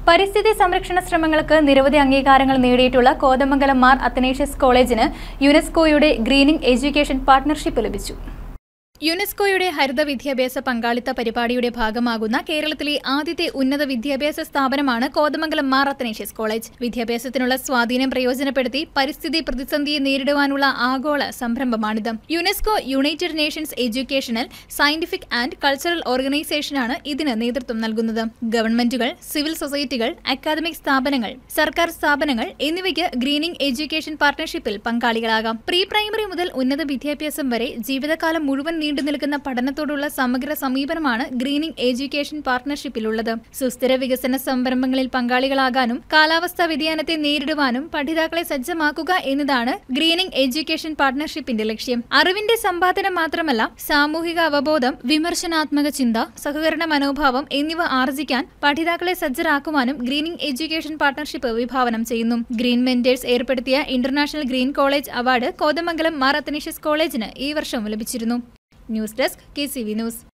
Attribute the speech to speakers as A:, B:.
A: പരിസ്ഥിതി സംരക്ഷണ ശ്രമങ്ങൾക്ക് നിരവധി അംഗീകാരങ്ങൾ നേടിയിട്ടുള്ള കോതമംഗലം മാർ അത്തനേഷ്യസ് കോളേജിന് യുനെസ്കോയുടെ ഗ്രീനിംഗ് എഡ്യൂക്കേഷൻ പാർട്ണർഷിപ്പ് ലഭിച്ചു. യുനെസ്കോയുടെ ഹരിത വിദ്യാഭ്യാസ പങ്കാളിത്ത പരിപാടിയുടെ ഭാഗമാകുന്ന കേരളത്തിലെ ആദ്യത്തെ ഉന്നത വിദ്യാഭ്യാസ സ്ഥാപനമാണ് കോതമംഗലം മാർ അത്തനേഷ്യസ് കോളേജ്. വിദ്യാഭ്യാസത്തിനുള്ള സ്വാധീനം പ്രയോജനപ്പെടുത്തി പരിസ്ഥിതി പ്രതിസന്ധിയെ നേരിടുവാനുള്ള ആഗോള സംരംഭമാണിത്. UNESCO United Nations Educational, Scientific and Cultural ഓർഗനൈസേഷനാണ് ഇതിന് നേതൃത്വം നൽകുന്നത്. ഗവൺമെന്റുകൾ, സിവിൽ സൊസൈറ്റികൾ, അക്കാദമിക് സ്ഥാപനങ്ങൾ, സർക്കാർ സ്ഥാപനങ്ങൾ എന്നിവയ്ക്ക് ഗ്രീനിംഗ് എഡ്യൂക്കേഷൻ പാർട്ണർഷിപ്പിൽ പങ്കാളികളാകാം. പ്രീ പ്രൈമറി മുതൽ ഉന്നത വിദ്യാഭ്യാസം വരെ ജീവിതകാലം മുഴുവൻ നീണ്ടുനിൽക്കുന്ന പഠനത്തോടുള്ള സമഗ്ര സമീപനമാണ് ഗ്രീനിംഗ് എഡ്യൂക്കേഷൻ പാർട്ണർഷിപ്പിലുള്ളത്. സുസ്ഥിര വികസന സംരംഭങ്ങളിൽ പങ്കാളികളാകാനും കാലാവസ്ഥാ വ്യതിയാനത്തെ നേരിടുവാനും പഠിതാക്കളെ സജ്ജമാക്കുക എന്നതാണ് ഗ്രീനിംഗ് എഡ്യൂക്കേഷൻ പാർട്ണർഷിപ്പിന്റെ ലക്ഷ്യം. അറിവിന്റെ സമ്പാദനം മാത്രമല്ല, സാമൂഹിക അവബോധം, വിമർശനാത്മക ചിന്ത, സഹകരണ മനോഭാവം എന്നിവ ആർജിക്കാൻ പഠിതാക്കളെ സജ്ജരാക്കുവാനും ഗ്രീനിംഗ് എഡ്യൂക്കേഷൻ പാർട്ണർഷിപ്പ് വിഭാവനം ചെയ്യുന്നു. ഗ്രീൻ മെന്റേഴ്സ് ഏർപ്പെടുത്തിയ international green college award Kothamangalam Mar Athanasius കോളേജിന് ഈ വർഷം ലഭിച്ചിരുന്നു. News desk KCV news.